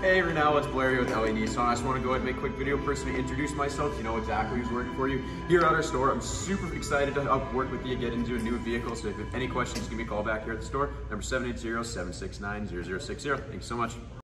Hey Renell, it's Blair here with LA Nissan. I just want to go ahead and make a quick video, personally introduce myself. You know exactly who's working for you here at our store. I'm super excited to help work with you, get into a new vehicle. So if you have any questions, give me a call back here at the store. Number 780-769-0060. Thanks so much.